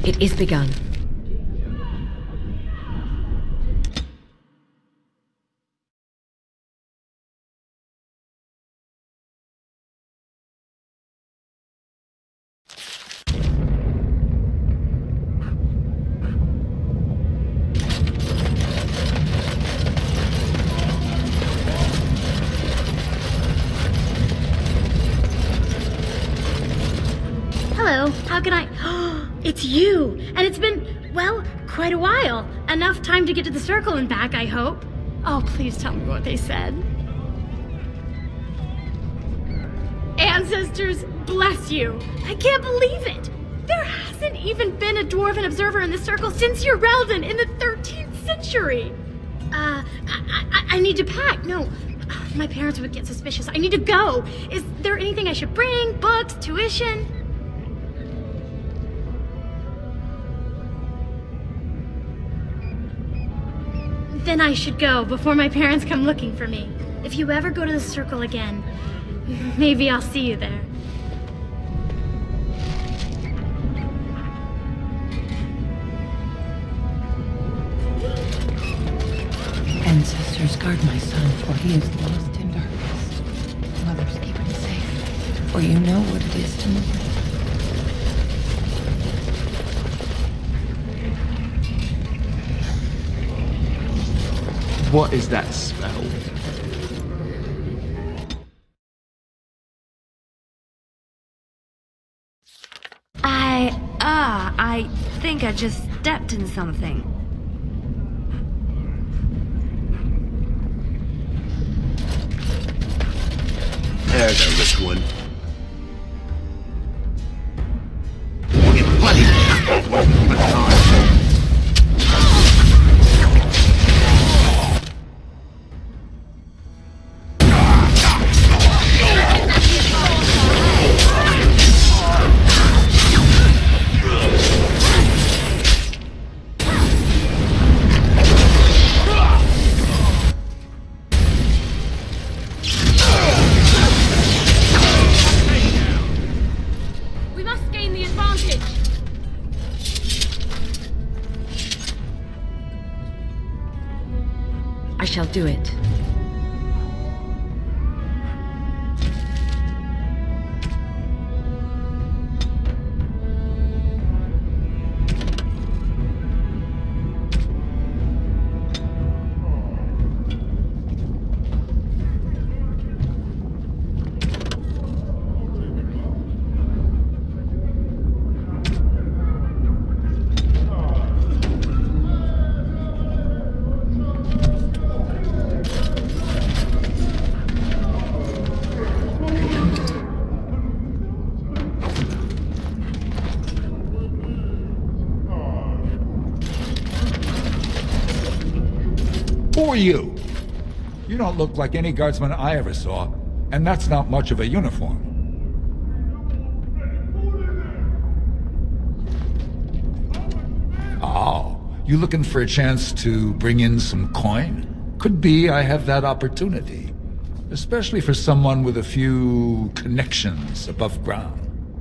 It is begun. Hello, how can I... It's you! And it's been, well, quite a while. Enough time to get to the circle and back, I hope. Oh, please tell me what they said. Ancestors, bless you! I can't believe it! There hasn't even been a dwarven observer in this circle since Urelden in the 13th century! I need to pack. No, my parents would get suspicious. I need to go. Is there anything I should bring? Books? Tuition? Then I should go before my parents come looking for me. If you ever go to the circle again, maybe I'll see you there. Ancestors, guard my son, for he is lost in darkness. Mothers, keep him safe, for you know what it is to mourn. What is that spell? I think I just stepped in something. There's a rich one. Get bloody! I shall do it. Who are you? You don't look like any guardsman I ever saw, and that's not much of a uniform. Oh, you looking for a chance to bring in some coin? Could be I have that opportunity. Especially for someone with a few connections above ground.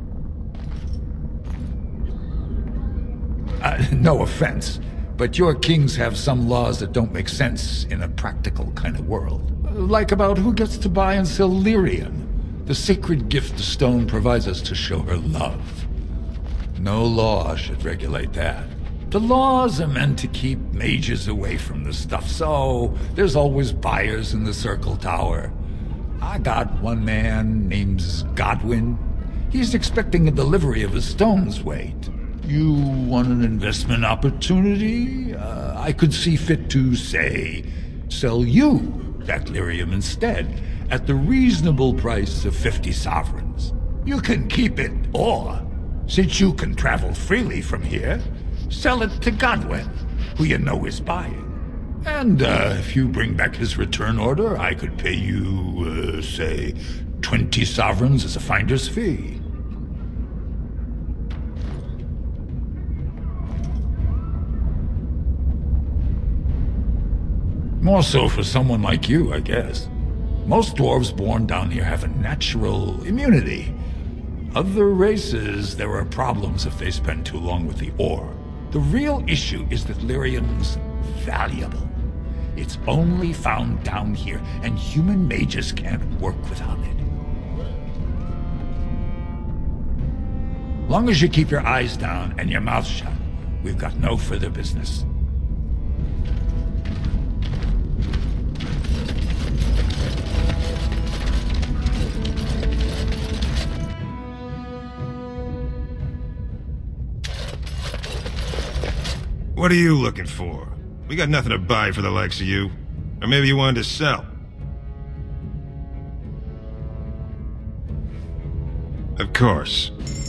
No offense, but your kings have some laws that don't make sense in a practical kind of world. Like about who gets to buy and sell lyrium, the sacred gift the stone provides us to show her love. No law should regulate that. The laws are meant to keep mages away from the stuff, so there's always buyers in the Circle Tower. I got one man named Godwin. He's expecting a delivery of a stone's weight. You want an investment opportunity? I could see fit to, say, sell you that lyrium instead, at the reasonable price of 50 sovereigns. You can keep it, or, since you can travel freely from here, sell it to Godwin, who you know is buying. And if you bring back his return order, I could pay you, say, 20 sovereigns as a finder's fee. More so for someone like you, I guess. Most dwarves born down here have a natural immunity. Other races, there are problems if they spend too long with the ore. The real issue is that lyrium's valuable. It's only found down here, and human mages can't work without it. Long as you keep your eyes down and your mouth shut, we've got no further business. What are you looking for? We got nothing to buy for the likes of you. Or maybe you wanted to sell. Of course.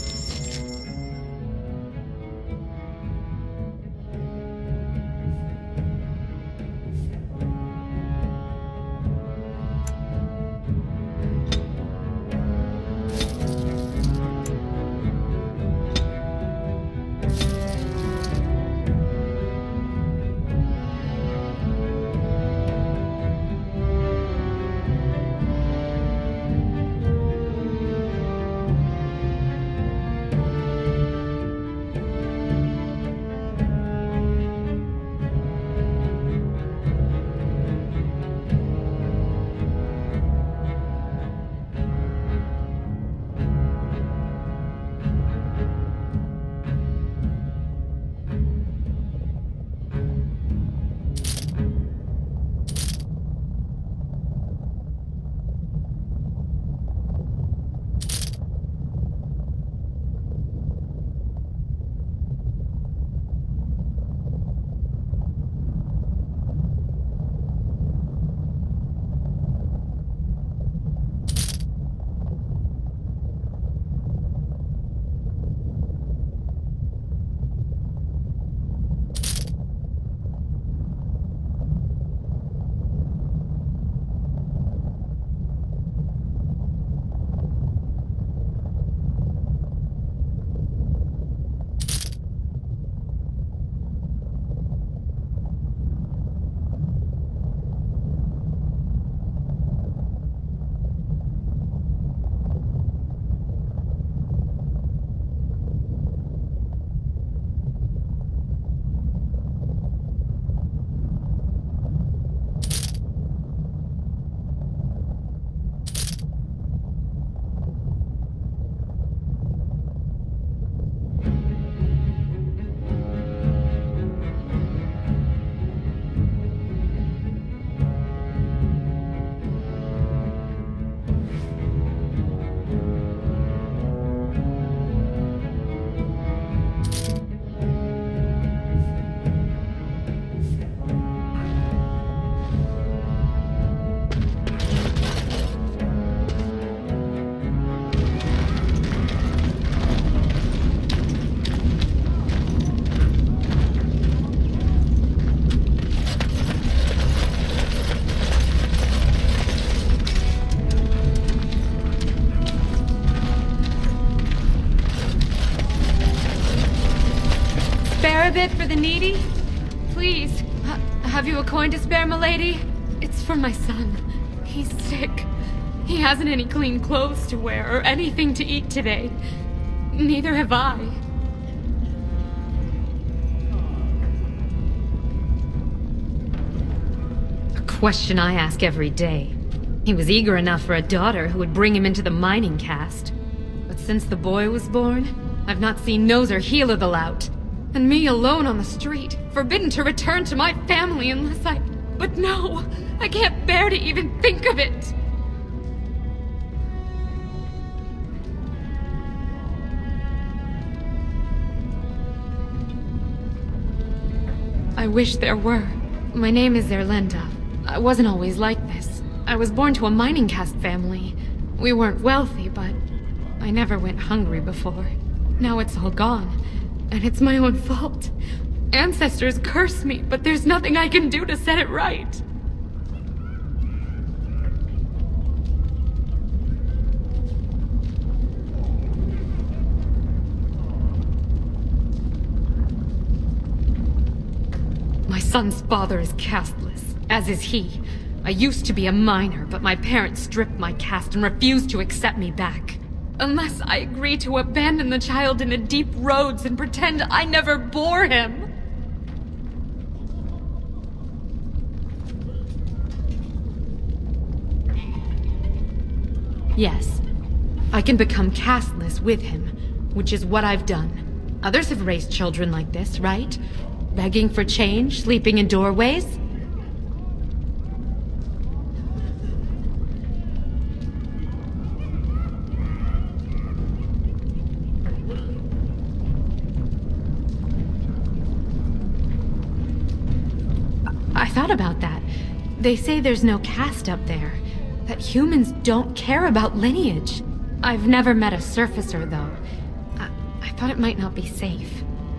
A bit for the needy? Please, have you a coin to spare, milady? It's for my son. He's sick. He hasn't any clean clothes to wear or anything to eat today. Neither have I. A question I ask every day. He was eager enough for a daughter who would bring him into the mining caste. But since the boy was born, I've not seen nose or heel of the lout. And me alone on the street, forbidden to return to my family unless I... But no! I can't bear to even think of it! I wish there were. My name is Erlenda. I wasn't always like this. I was born to a mining caste family. We weren't wealthy, but I never went hungry before. Now it's all gone. And it's my own fault. Ancestors curse me, but there's nothing I can do to set it right. My son's father is casteless, as is he. I used to be a miner, but my parents stripped my caste and refused to accept me back. Unless I agree to abandon the child in the deep roads and pretend I never bore him. Yes, I can become castless with him, which is what I've done. Others have raised children like this, right? Begging for change, sleeping in doorways? I thought about that. They say there's no caste up there. That humans don't care about lineage. I've never met a surfacer, though. I thought it might not be safe.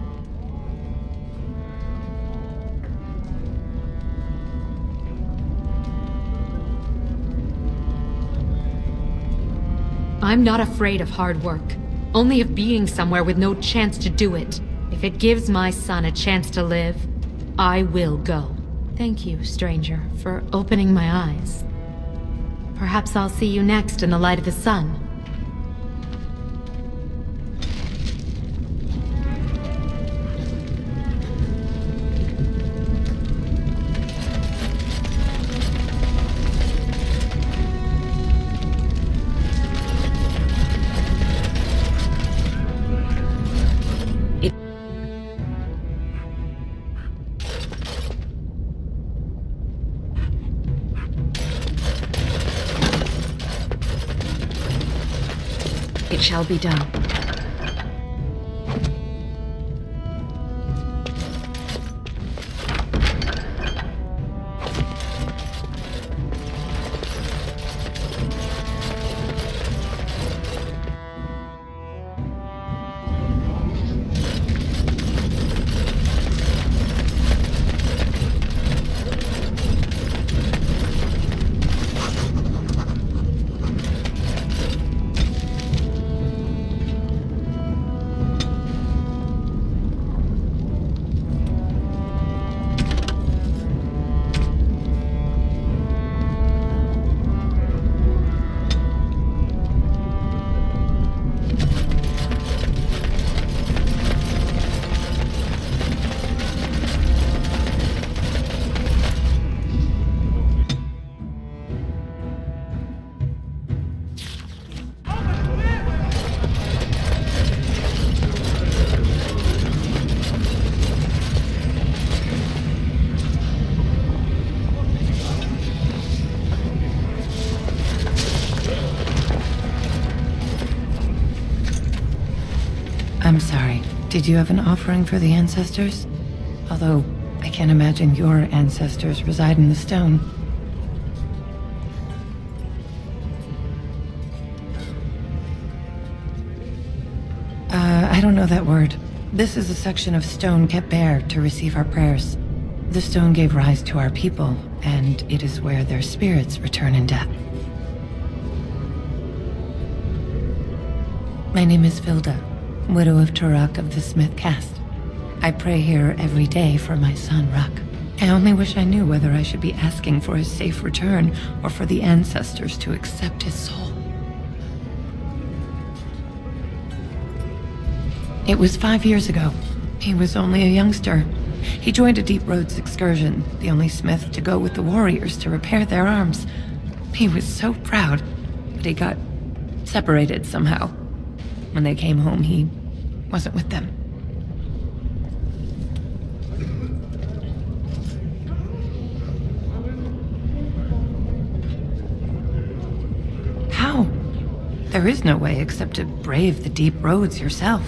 I'm not afraid of hard work. Only of being somewhere with no chance to do it. If it gives my son a chance to live, I will go. Thank you, stranger, for opening my eyes. Perhaps I'll see you next in the light of the sun. It shall be done. I'm sorry. Did you have an offering for the ancestors? Although, I can't imagine your ancestors reside in the stone. I don't know that word. This is a section of stone kept bare to receive our prayers. The stone gave rise to our people, and it is where their spirits return in death. My name is Vilda, widow of Turok of the Smith caste. I pray here every day for my son, Ruck. I only wish I knew whether I should be asking for his safe return or for the ancestors to accept his soul. It was 5 years ago. He was only a youngster. He joined a Deep Roads excursion, the only Smith to go with the warriors to repair their arms. He was so proud, but he got separated somehow. When they came home, he wasn't with them. How? There is no way except to brave the deep roads yourself.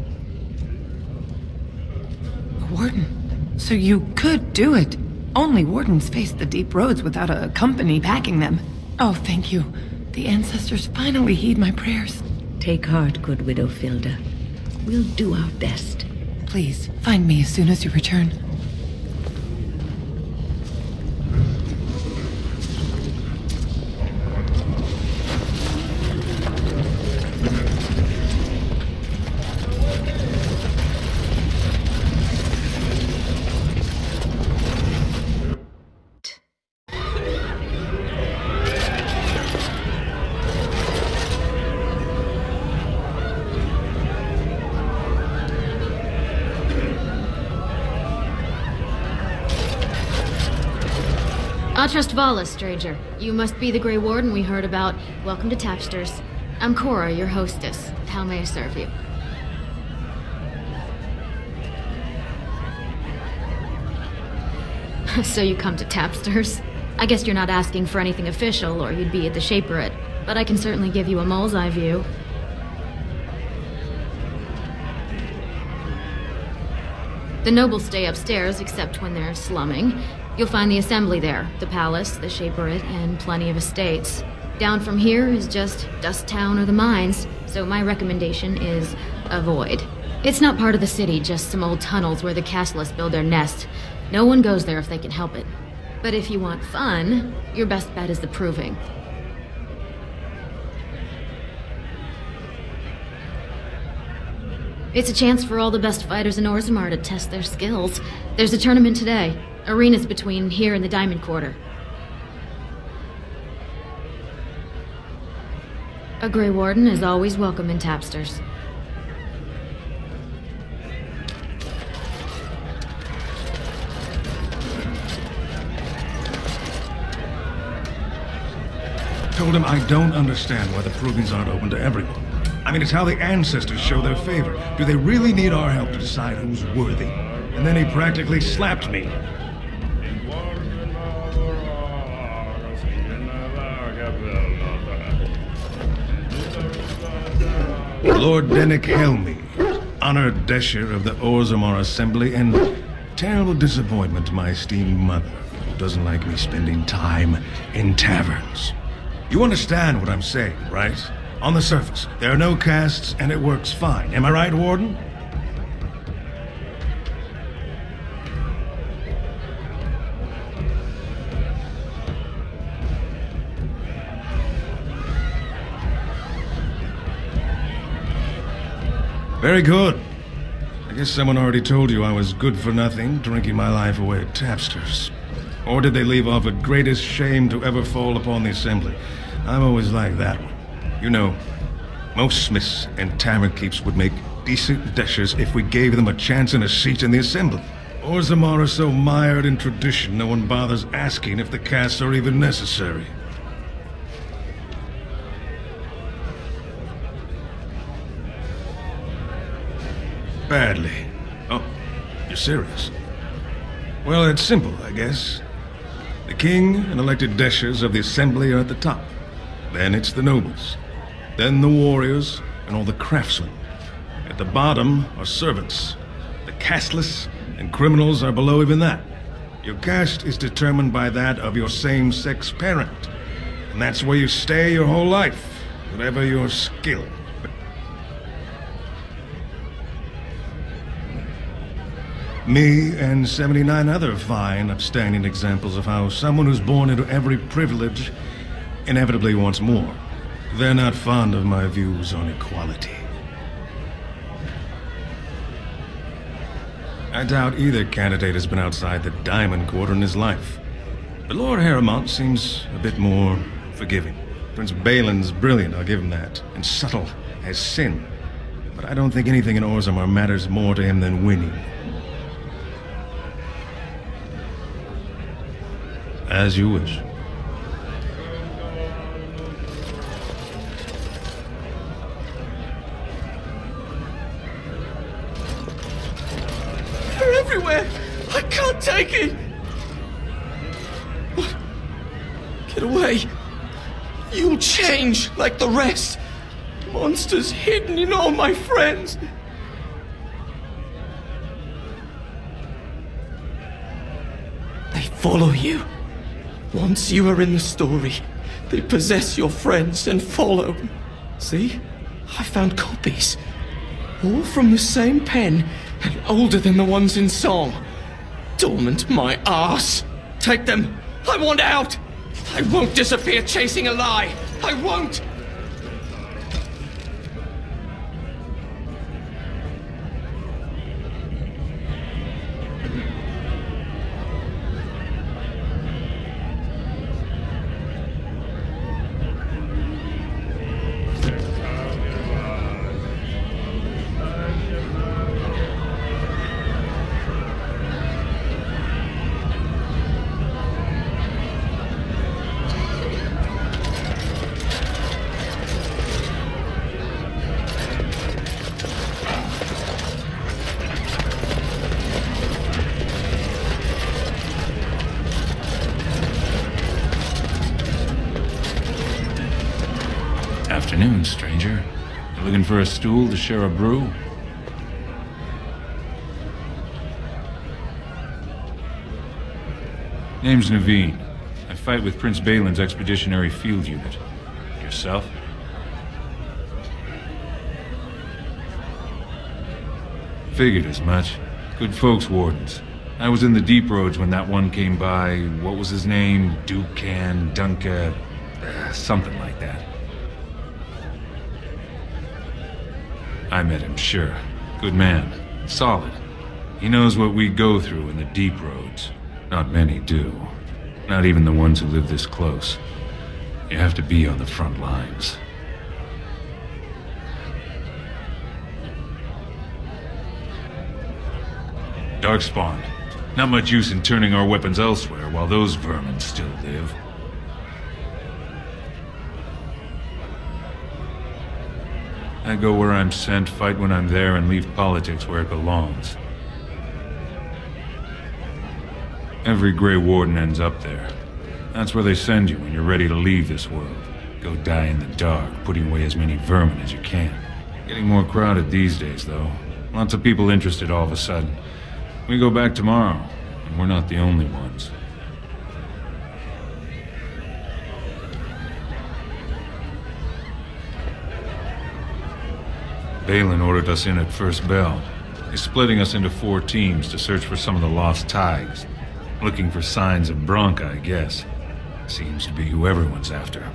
A warden. So you could do it. Only wardens face the deep roads without a company backing them. Oh, thank you. The ancestors finally heed my prayers. Take heart, good Widow Vilda. We'll do our best. Please, find me as soon as you return. Atrust Vala, stranger. You must be the Grey Warden we heard about. Welcome to Tapsters. I'm Cora, your hostess. How may I serve you? So you come to Tapsters? I guess you're not asking for anything official, or you'd be at the Shaperate. But I can certainly give you a mole's eye view. The nobles stay upstairs, except when they're slumming. You'll find the assembly there, the palace, the Shaperate, and plenty of estates. Down from here is just Dust Town or the mines, so my recommendation is avoid. It's not part of the city, just some old tunnels where the Castless build their nest. No one goes there if they can help it. But if you want fun, your best bet is the Proving. It's a chance for all the best fighters in Orzammar to test their skills. There's a tournament today. Arenas between here and the Diamond Quarter. A Grey Warden is always welcome in Tapsters. Told him I don't understand why the provings aren't open to everyone. I mean, it's how the ancestors show their favor. Do they really need our help to decide who's worthy? And then he practically slapped me. Lord Dennick Helmy, honored Desher of the Orzammar Assembly, and terrible disappointment to my esteemed mother, who doesn't like me spending time in taverns. You understand what I'm saying, right? On the surface, there are no castes, and it works fine. Am I right, Warden? Very good. I guess someone already told you I was good for nothing, drinking my life away at Tapsters. Or did they leave off at greatest shame to ever fall upon the Assembly? I've always liked that one. You know, most smiths and tavern keeps would make decent deshers if we gave them a chance and a seat in the Assembly. Orzammar are so mired in tradition, no one bothers asking if the castes are even necessary. Badly. Oh, you're serious? Well, it's simple, I guess. The king and elected deshers of the Assembly are at the top. Then it's the nobles. Then the warriors and all the craftsmen. At the bottom are servants. The casteless and criminals are below even that. Your caste is determined by that of your same-sex parent. And that's where you stay your whole life, whatever your skill. Me and 79 other fine, upstanding examples of how someone who's born into every privilege inevitably wants more. They're not fond of my views on equality. I doubt either candidate has been outside the Diamond Quarter in his life. But Lord Harrowmont seems a bit more forgiving. Prince Balin's brilliant, I'll give him that, and subtle as sin. But I don't think anything in Orzammar matters more to him than winning. As you wish. They're everywhere! I can't take it! What? Get away! You'll change like the rest! Monsters hidden in all my friends! They follow you. Once you are in the story, they possess your friends and follow. See? I found copies. All from the same pen, and older than the ones in song. Dormant my arse. Take them. I want out. I won't disappear chasing a lie. I won't. Looking for a stool to share a brew? Name's Naveen. I fight with Prince Balin's Expeditionary Field Unit. Yourself? Figured as much. Good folks, Wardens. I was in the Deep Roads when that one came by. What was his name? Dukan, Dunka... something like that. I met him, sure. Good man. Solid. He knows what we go through in the Deep Roads. Not many do. Not even the ones who live this close. You have to be on the front lines. Darkspawn. Not much use in turning our weapons elsewhere while those vermin still live. I go where I'm sent, fight when I'm there, and leave politics where it belongs. Every Grey Warden ends up there. That's where they send you when you're ready to leave this world. Go die in the dark, putting away as many vermin as you can. Getting more crowded these days, though. Lots of people interested all of a sudden. We go back tomorrow, and we're not the only ones. Balin ordered us in at first bell. He's splitting us into 4 teams to search for some of the lost Tigers. Looking for signs of Branka, I guess. Seems to be who everyone's after.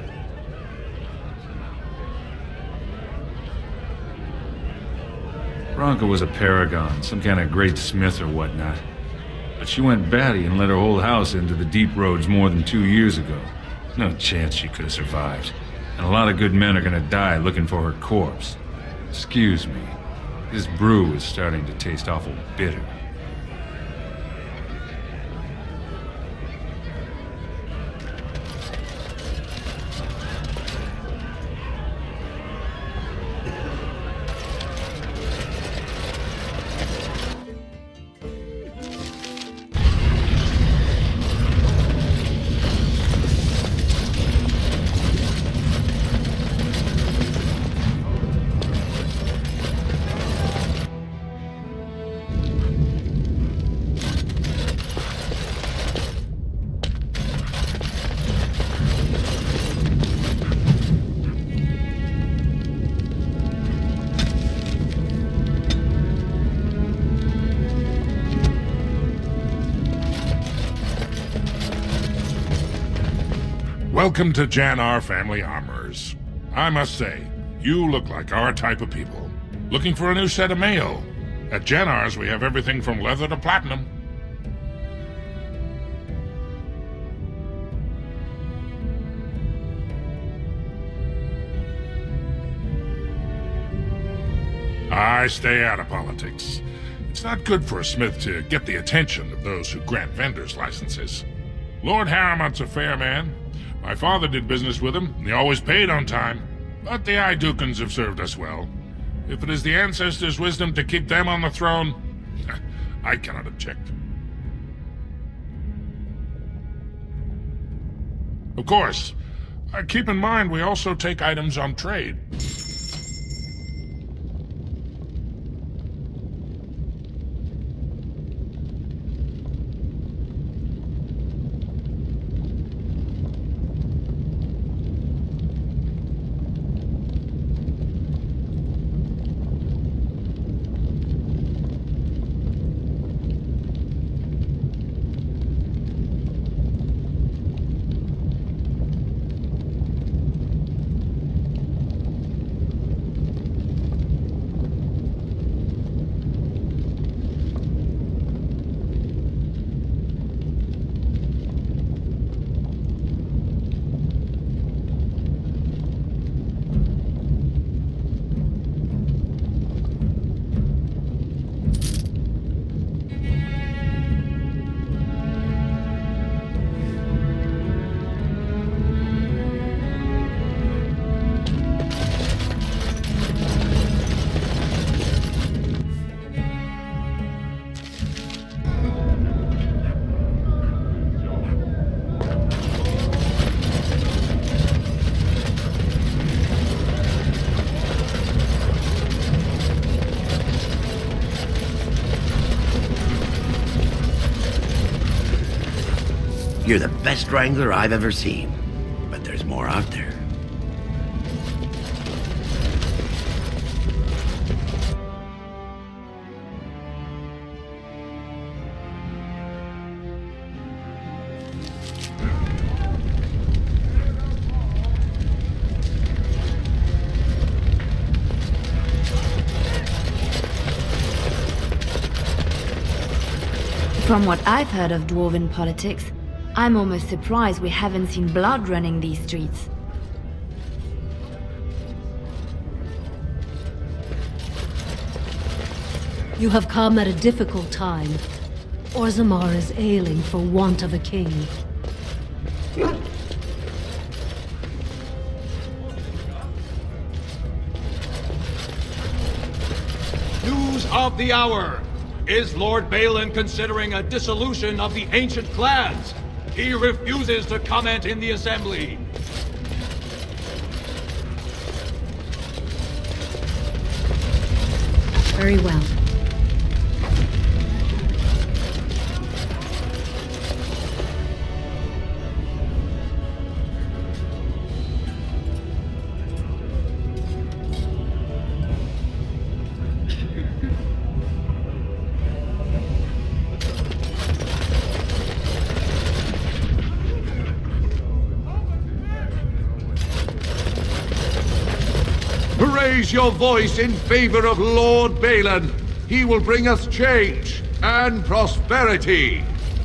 Branka was a paragon, some kind of great smith or whatnot. But she went batty and let her whole house into the Deep Roads more than 2 years ago. No chance she could have survived. And a lot of good men are gonna die looking for her corpse. Excuse me. This brew is starting to taste awful bitter. Welcome to Janar Family Armorers. I must say, you look like our type of people. Looking for a new set of mail? At Janar's, we have everything from leather to platinum. I stay out of politics. It's not good for a smith to get the attention of those who grant vendors licenses. Lord Harriman's a fair man. My father did business with him, and he always paid on time. But the Idukans have served us well. If it is the ancestors' wisdom to keep them on the throne, I cannot object. Of course, keep in mind we also take items on trade. You're the best wrangler I've ever seen. But there's more out there. From what I've heard of Dwarven politics, I'm almost surprised we haven't seen blood running these streets. You have come at a difficult time. Orzammar is ailing for want of a king. News of the hour! Is Lord Balin considering a dissolution of the ancient clans? He refuses to comment in the assembly. Very well. Raise your voice in favor of Lord Balin. He will bring us change and prosperity.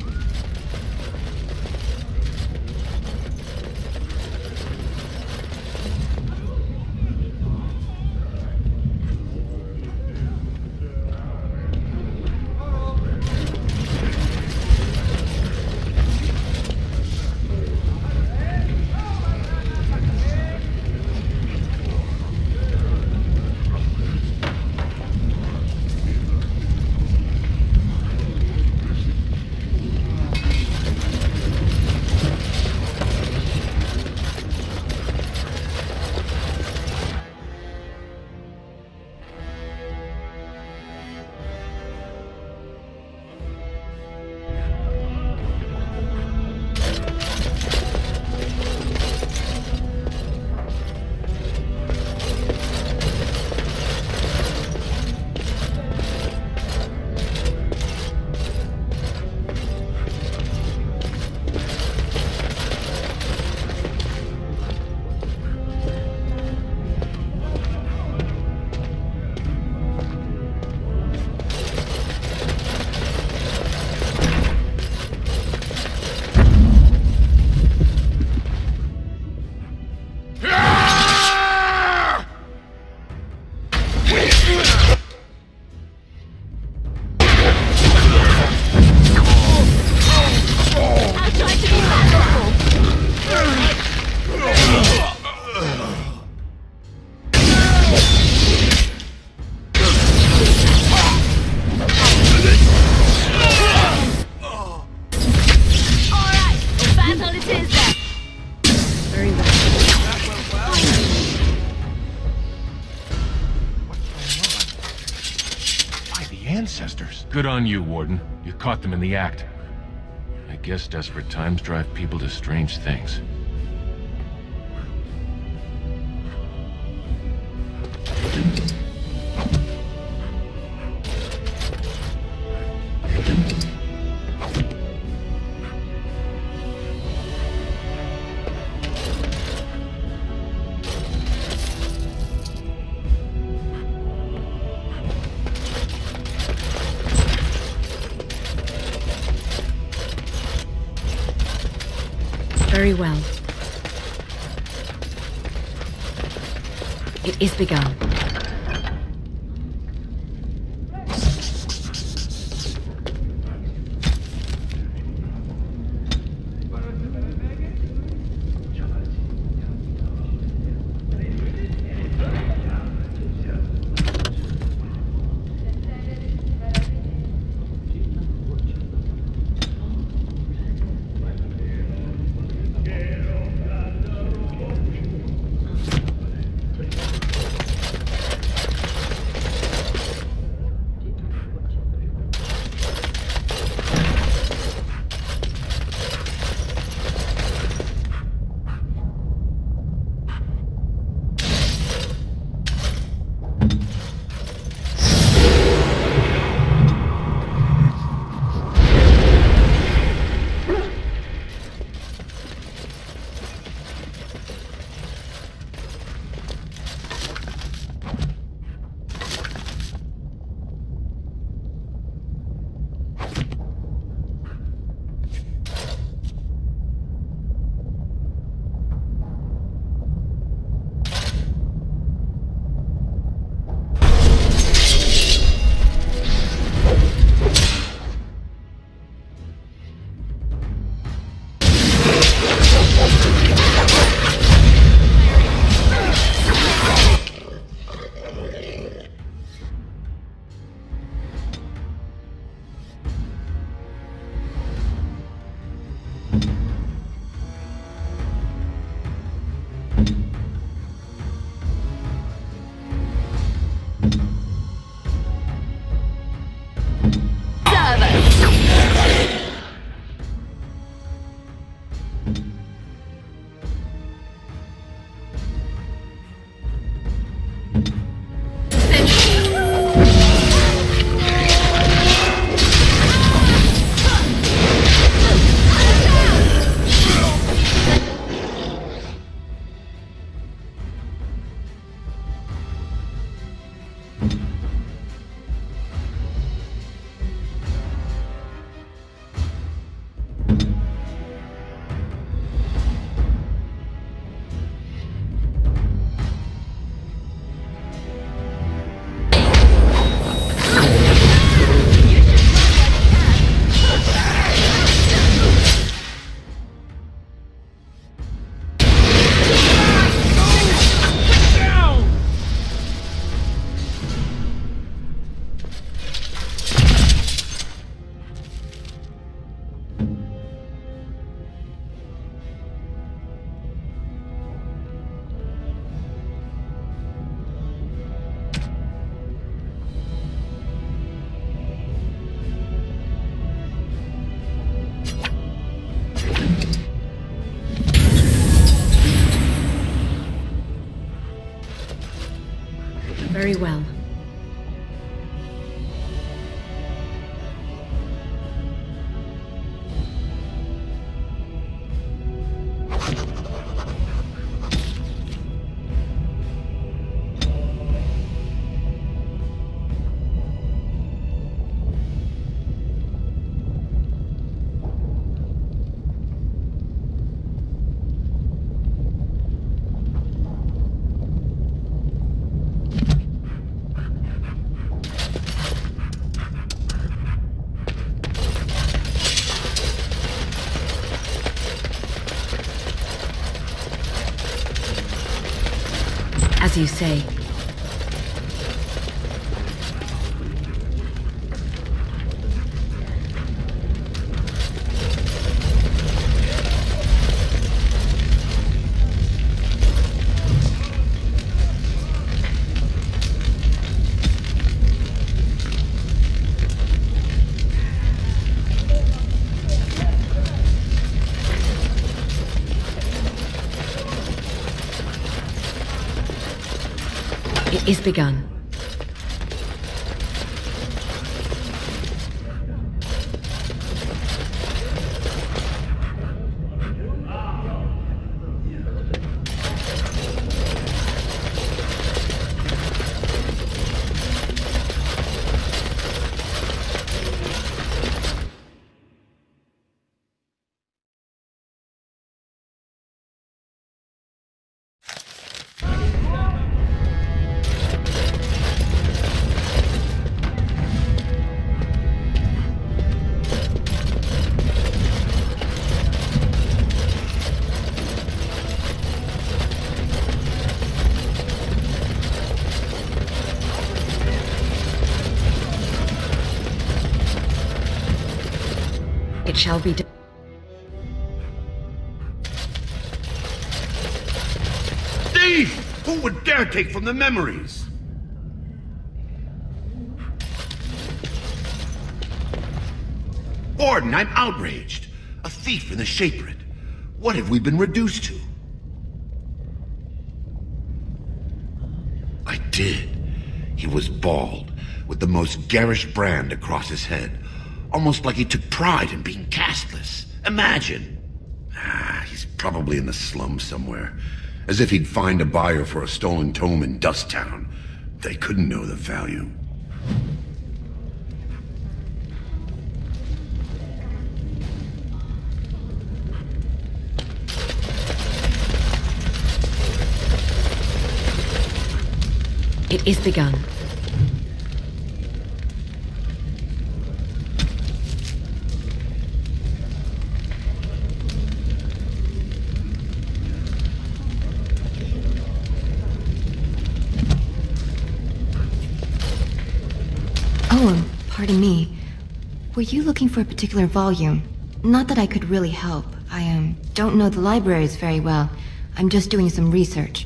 Good on you, Warden. You caught them in the act. I guess desperate times drive people to strange things. Very well. It is begun. Very well. As you say. It is begun. It shall be done. Thief! Who would dare take from the memories? Warden, I'm outraged. A thief in the Shapered. What have we been reduced to? I did. He was bald, with the most garish brand across his head. Almost like he took pride in being castless. Imagine. He's probably in the slums somewhere. As if he'd find a buyer for a stolen tome in Dust Town. They couldn't know the value. It is begun. Pardon me. Were you looking for a particular volume? Not that I could really help. I don't know the libraries very well. I'm just doing some research.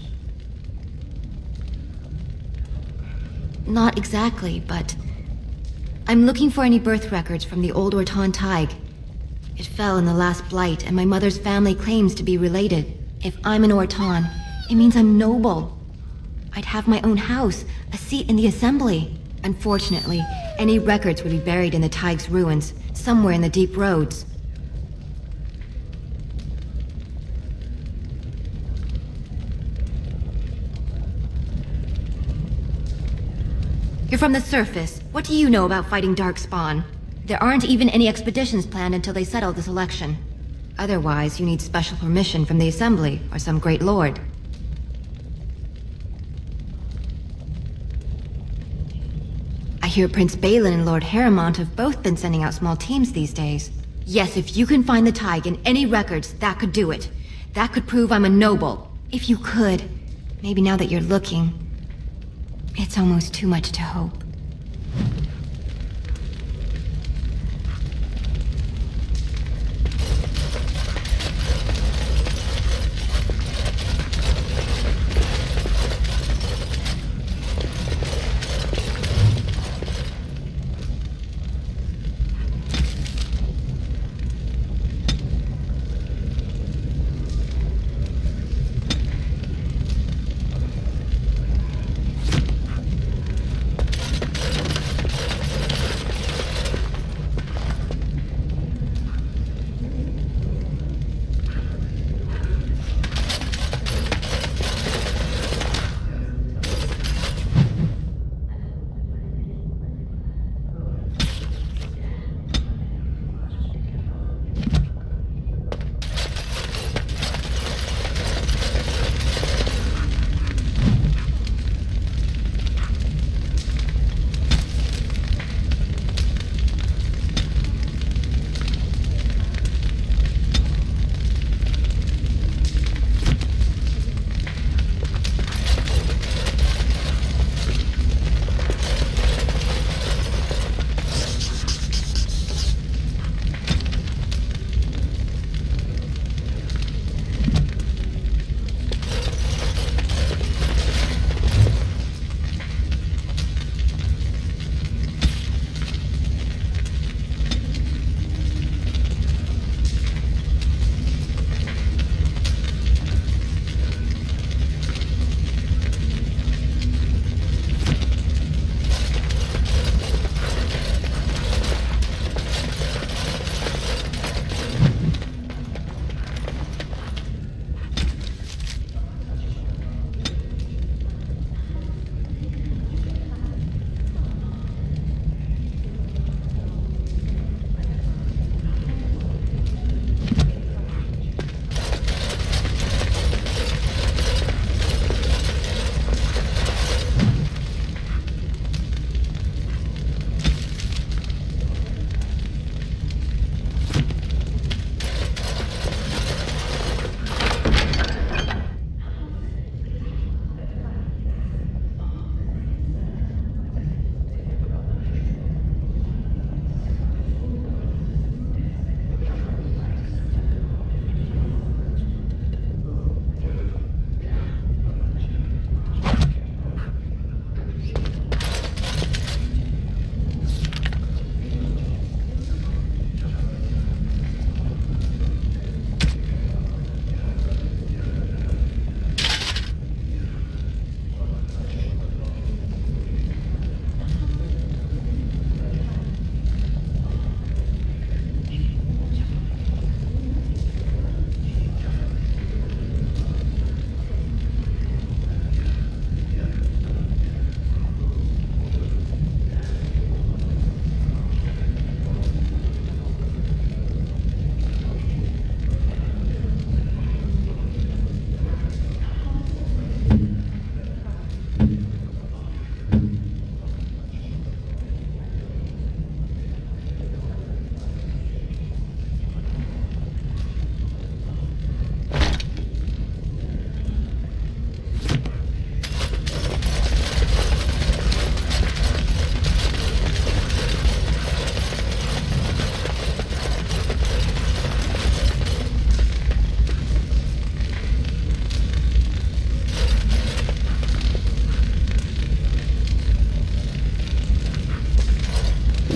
Not exactly, but I'm looking for any birth records from the old Orton Tig. It fell in the last blight, and my mother's family claims to be related. If I'm an Orton, it means I'm noble. I'd have my own house, a seat in the assembly. Unfortunately, any records would be buried in the Tig's ruins, somewhere in the deep roads. You're from the surface. What do you know about fighting Darkspawn? There aren't even any expeditions planned until they settle this election. Otherwise, you need special permission from the Assembly or some great lord. I hear Prince Balin and Lord Harrowmont have both been sending out small teams these days. Yes, if you can find the Tig in any records, that could do it. That could prove I'm a noble. If you could. Maybe now that you're looking. It's almost too much to hope.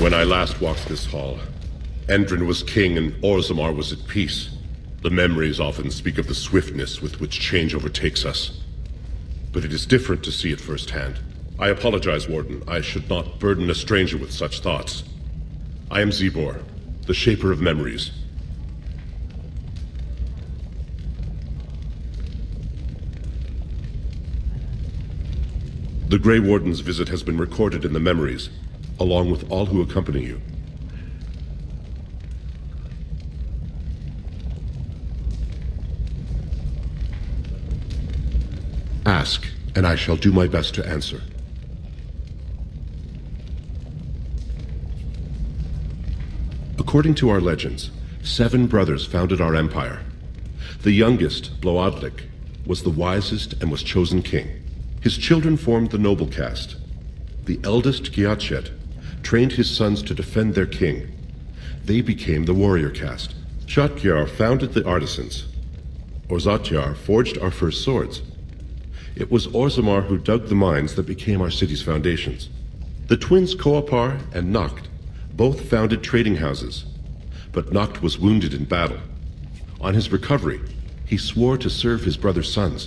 When I last walked this hall, Endrin was king and Orzammar was at peace. The memories often speak of the swiftness with which change overtakes us. But it is different to see it firsthand. I apologize, Warden. I should not burden a stranger with such thoughts. I am Zebor, the Shaper of Memories. The Grey Warden's visit has been recorded in the memories, along with all who accompany you. Ask, and I shall do my best to answer. According to our legends, 7 brothers founded our empire. The youngest, Bloadlik, was the wisest and was chosen king. His children formed the noble caste. The eldest, Giachet, trained his sons to defend their king. They became the warrior caste. Shotgyar founded the artisans. Orzatyar forged our first swords. It was Orzammar who dug the mines that became our city's foundations. The twins Koapar and Noct both founded trading houses, but Noct was wounded in battle. On his recovery, he swore to serve his brother's sons.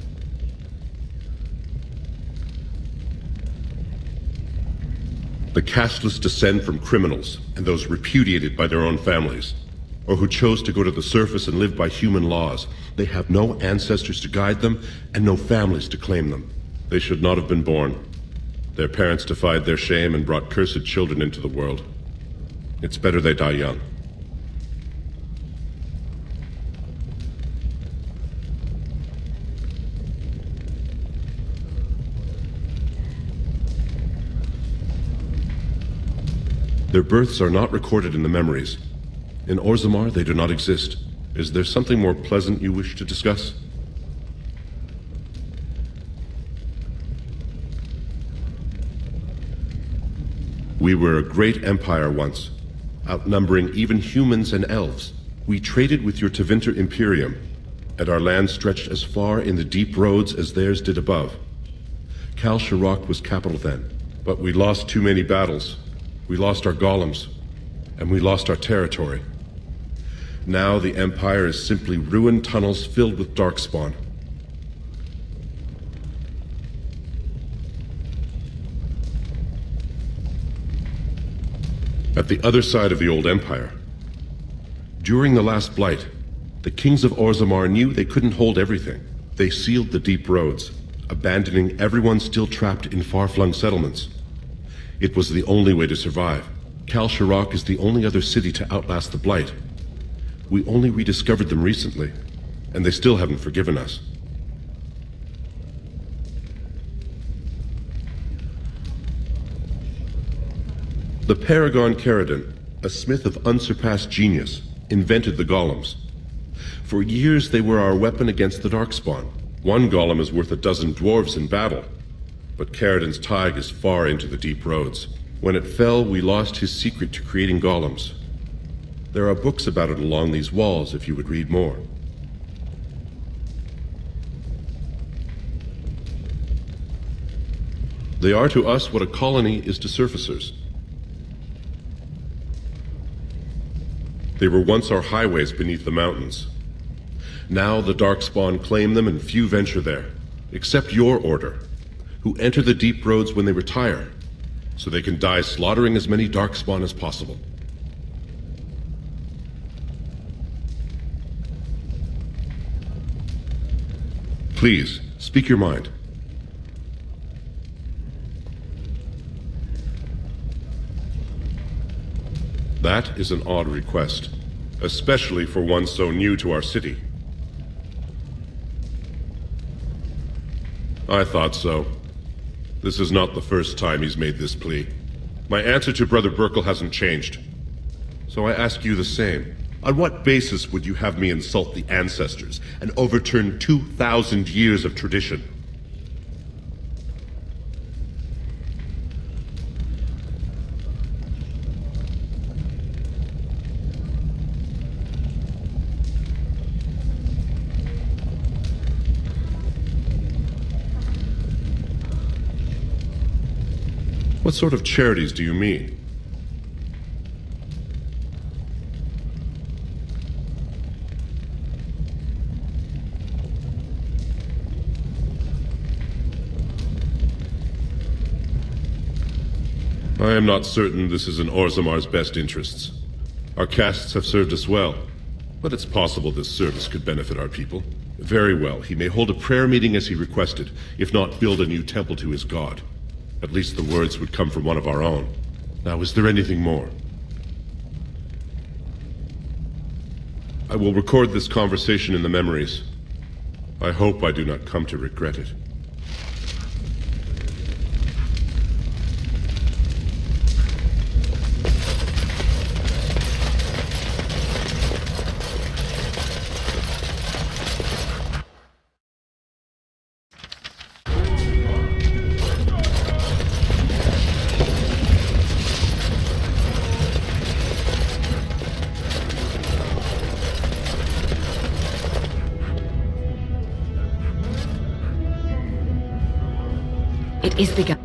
The casteless descend from criminals and those repudiated by their own families, or who chose to go to the surface and live by human laws. They have no ancestors to guide them and no families to claim them. They should not have been born. Their parents defied their shame and brought cursed children into the world. It's better they die young. Their births are not recorded in the memories. In Orzammar, they do not exist. Is there something more pleasant you wish to discuss? We were a great empire once, outnumbering even humans and elves. We traded with your Tevinter Imperium, and our land stretched as far in the deep roads as theirs did above. Kal Sharok was capital then, but we lost too many battles. We lost our golems, and we lost our territory. Now the Empire is simply ruined tunnels filled with Darkspawn. At the other side of the old Empire, during the last Blight, the kings of Orzammar knew they couldn't hold everything. They sealed the deep roads, abandoning everyone still trapped in far-flung settlements. It was the only way to survive. Kal Sharok is the only other city to outlast the Blight. We only rediscovered them recently, and they still haven't forgiven us. The Paragon Caridin, a smith of unsurpassed genius, invented the golems. For years they were our weapon against the Darkspawn. One golem is worth 12 dwarves in battle. But Caridin's Tig is far into the deep roads. When it fell, we lost his secret to creating golems. There are books about it along these walls if you would read more. They are to us what a colony is to surfacers. They were once our highways beneath the mountains. Now the Darkspawn claim them and few venture there, except your order, who enter the deep roads when they retire, so they can die slaughtering as many Darkspawn as possible. Please, speak your mind. That is an odd request, especially for one so new to our city. I thought so. This is not the first time he's made this plea. My answer to Brother Burkle hasn't changed. So I ask you the same. On what basis would you have me insult the ancestors and overturn 2,000 years of tradition? What sort of charities do you mean? I am not certain this is in Orzamar's best interests. Our castes have served us well, but it's possible this service could benefit our people. Very well, he may hold a prayer meeting as he requested, if not build a new temple to his god. At least the words would come from one of our own. Now, is there anything more? I will record this conversation in the memories. I hope I do not come to regret it. It is begun.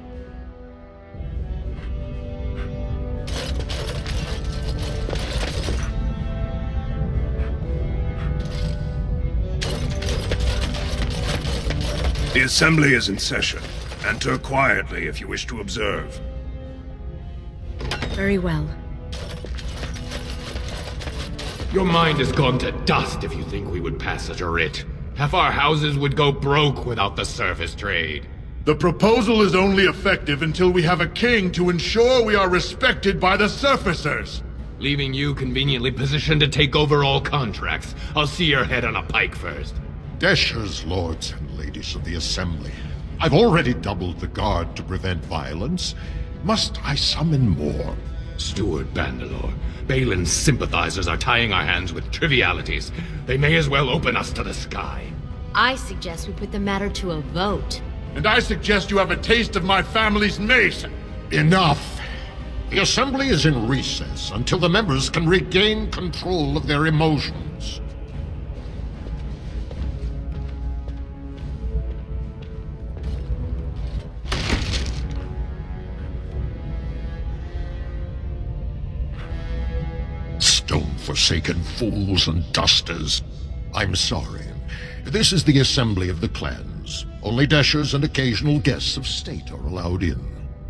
The assembly is in session. Enter quietly if you wish to observe. Very well. Your mind has gone to dust if you think we would pass such a writ. Half our houses would go broke without the service trade. The proposal is only effective until we have a king to ensure we are respected by the surfacers. Leaving you conveniently positioned to take over all contracts. I'll see your head on a pike first. Deshers, lords and ladies of the Assembly. I've already doubled the guard to prevent violence. Must I summon more? Steward Bandalore, Balin's sympathizers are tying our hands with trivialities. They may as well open us to the sky. I suggest we put the matter to a vote. And I suggest you have a taste of my family's mace. Enough! The Assembly is in recess until the members can regain control of their emotions. Stone-forsaken fools and dusters. I'm sorry. This is the Assembly of the Clans. Only Deshers and occasional guests of state are allowed in.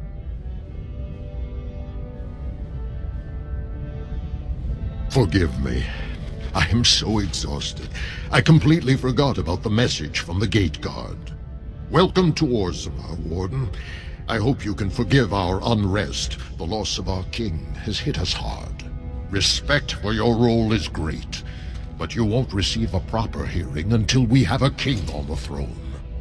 Forgive me. I am so exhausted. I completely forgot about the message from the Gate Guard. Welcome to Orzammar, Warden. I hope you can forgive our unrest. The loss of our king has hit us hard. Respect for your role is great, but you won't receive a proper hearing until we have a king on the throne.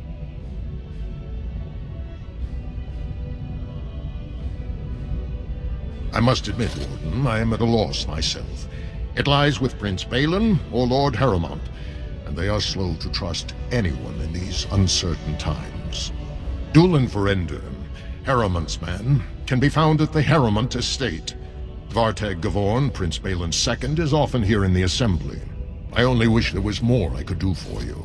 I must admit, Warden, I am at a loss myself. It lies with Prince Balin or Lord Harrowmont, and they are slow to trust anyone in these uncertain times. Dulin Verender, Harrowmont's man, can be found at the Harrowmont estate. Vartag Gavorn, Prince Balin's second, is often here in the Assembly. I only wish there was more I could do for you.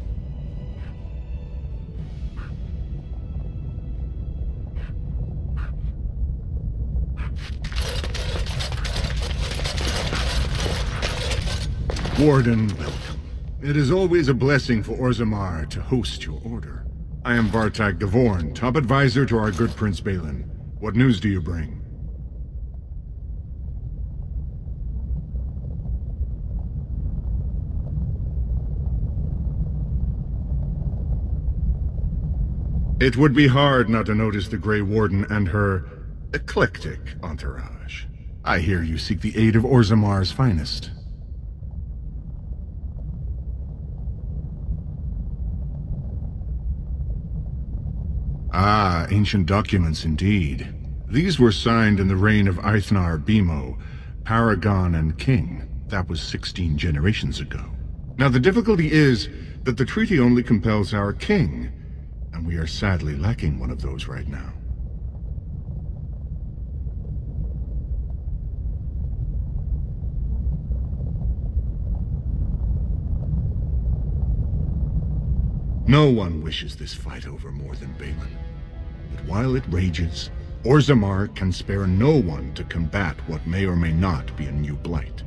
Warden, welcome. It is always a blessing for Orzammar to host your order. I am Vartag Gavorn, top advisor to our good Prince Balin. What news do you bring? It would be hard not to notice the Grey Warden and her eclectic entourage. I hear you seek the aid of Orzammar's finest. Ah, ancient documents indeed. These were signed in the reign of Eithnar Bimo, Paragon and King. That was 16 generations ago. Now the difficulty is that the treaty only compels our king, and we are sadly lacking one of those right now. No one wishes this fight over more than Balin. But while it rages, Orzammar can spare no one to combat what may or may not be a new blight.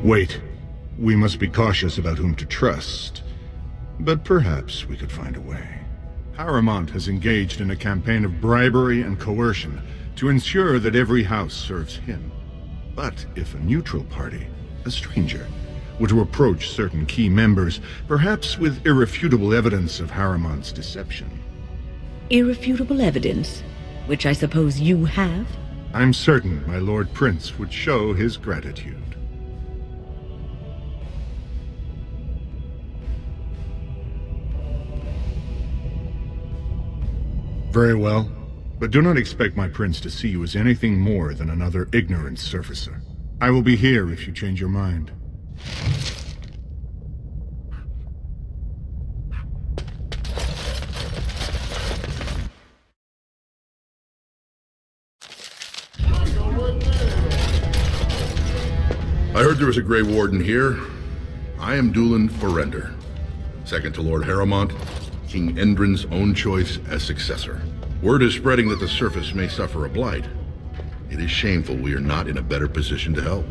Wait. We must be cautious about whom to trust. But perhaps we could find a way. Harrowmont has engaged in a campaign of bribery and coercion to ensure that every house serves him. But if a neutral party, a stranger, were to approach certain key members, perhaps with irrefutable evidence of Harrowmont's deception. Irrefutable evidence? Which I suppose you have? I'm certain my Lord Prince would show his gratitude. Very well, but do not expect my prince to see you as anything more than another ignorant surfacer. I will be here if you change your mind. I heard there was a Grey Warden here. I am Dulin Forrender, second to Lord Harrowmont, King Endrin's own choice as successor. Word is spreading that the surface may suffer a blight. It is shameful we are not in a better position to help.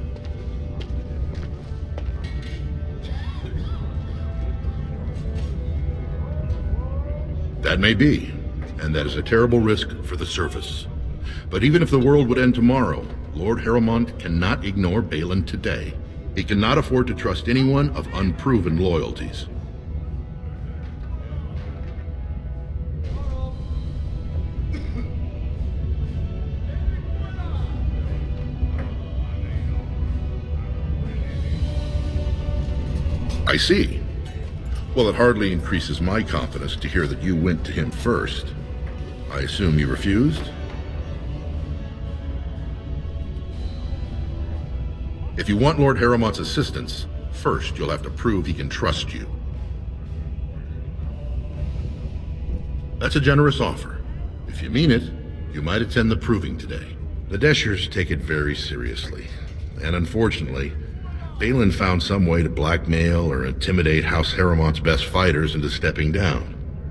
That may be, and that is a terrible risk for the surface. But even if the world would end tomorrow, Lord Harrowmont cannot ignore Balin today. He cannot afford to trust anyone of unproven loyalties. I see. Well, it hardly increases my confidence to hear that you went to him first. I assume you refused? If you want Lord Harrowmont's assistance, first you'll have to prove he can trust you. That's a generous offer. If you mean it, you might attend the proving today. The Deschers take it very seriously, and unfortunately, Balin found some way to blackmail or intimidate House Harrowmont's best fighters into stepping down.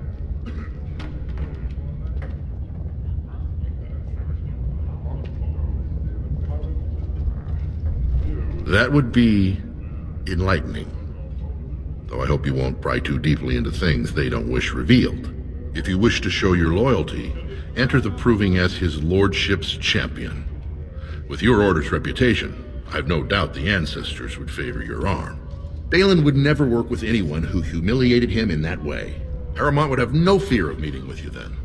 That would be enlightening. Though I hope you won't pry too deeply into things they don't wish revealed. If you wish to show your loyalty, enter the proving as his lordship's champion. With your order's reputation, I've no doubt the ancestors would favor your arm. Balin would never work with anyone who humiliated him in that way. Harrowmont would have no fear of meeting with you then.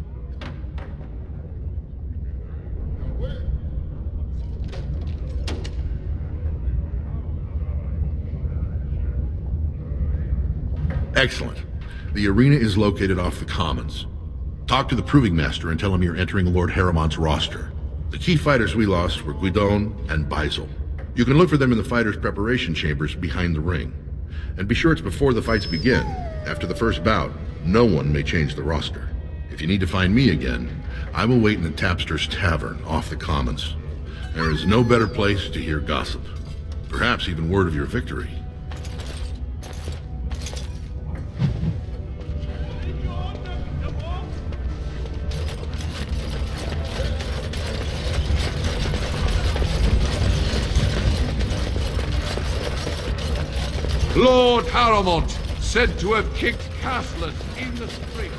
Excellent. The arena is located off the Commons. Talk to the Proving Master and tell him you're entering Lord Harrowmont's roster. The key fighters we lost were Guidon and Baisel. You can look for them in the fighters' preparation chambers behind the ring. And be sure it's before the fights begin. After the first bout, no one may change the roster. If you need to find me again, I will wait in the Tapster's Tavern off the Commons. There is no better place to hear gossip. Perhaps even word of your victory. Lord Harrowmont, said to have kicked Castellan in the street.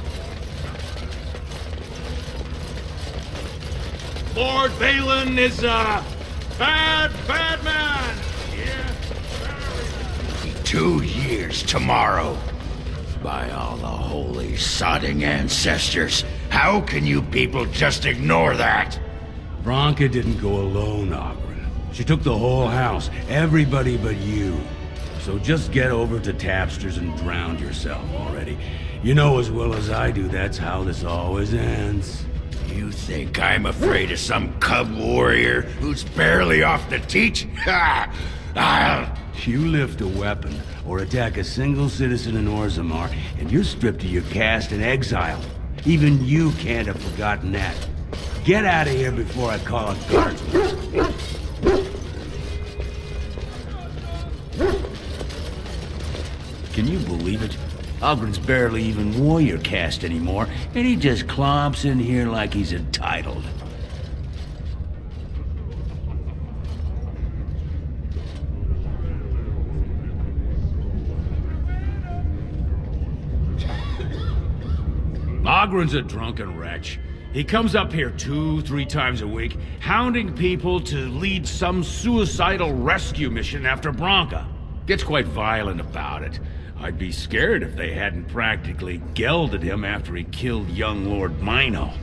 Lord Balin is a bad man! Yes, 2 years tomorrow. By all the holy sodding ancestors, how can you people just ignore that? Branka didn't go alone, Oberyn. She took the whole house, everybody but you. So just get over to Tapster's and drown yourself already. You know as well as I do that's how this always ends. You think I'm afraid of some cub warrior who's barely off the teat? Ha! You lift a weapon or attack a single citizen in Orzammar, and you're stripped of your caste and exiled. Even you can't have forgotten that. Get out of here before I call a guardsman. Can you believe it? Oberyn's barely even warrior caste anymore, and he just clomps in here like he's entitled. Ogren's a drunken wretch. He comes up here 2-3 times a week, hounding people to lead some suicidal rescue mission after Branka. Gets quite violent about it. I'd be scared if they hadn't practically gelded him after he killed young Lord Mino.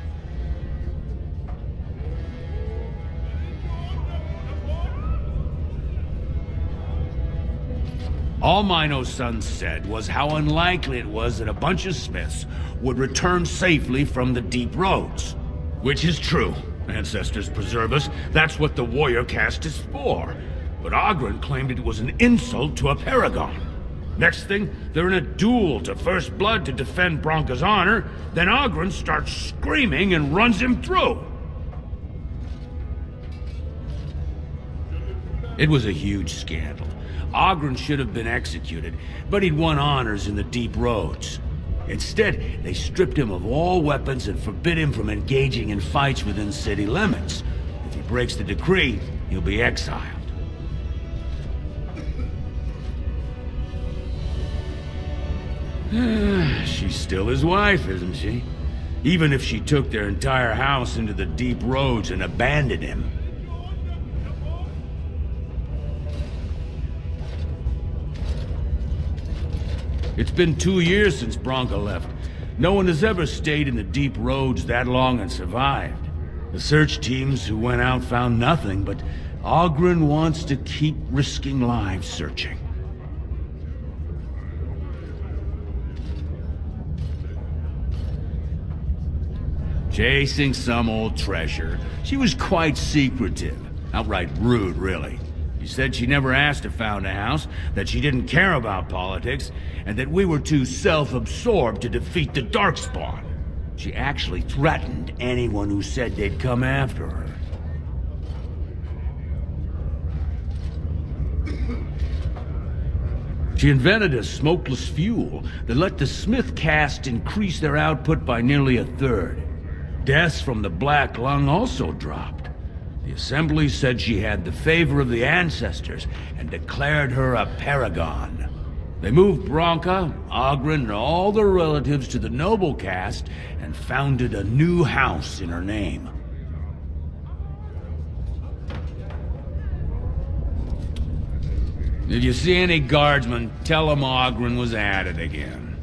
All Mino's son said was how unlikely it was that a bunch of Smiths would return safely from the deep roads. Which is true. Ancestors preserve us. That's what the warrior caste is for. But Ogren claimed it was an insult to a paragon. Next thing, they're in a duel to first blood to defend Branka's honor. Then Ogren starts screaming and runs him through. It was a huge scandal. Ogren should have been executed, but he'd won honors in the deep roads. Instead, they stripped him of all weapons and forbid him from engaging in fights within city limits. If he breaks the decree, he'll be exiled. She's still his wife, isn't she? Even if she took their entire house into the deep roads and abandoned him. It's been 2 years since Branka left. No one has ever stayed in the deep roads that long and survived. The search teams who went out found nothing, but Ogren wants to keep risking lives searching. Chasing some old treasure. She was quite secretive. Outright rude, really. She said she never asked if found a house, that she didn't care about politics, and that we were too self-absorbed to defeat the Darkspawn. She actually threatened anyone who said they'd come after her. She invented a smokeless fuel that let the Smith caste increase their output by nearly 1/3. Deaths from the Black Lung also dropped. The Assembly said she had the favor of the ancestors and declared her a paragon. They moved Branka, Ogren, and all their relatives to the noble caste and founded a new house in her name. If you see any guardsmen, tell them Ogren was at it again.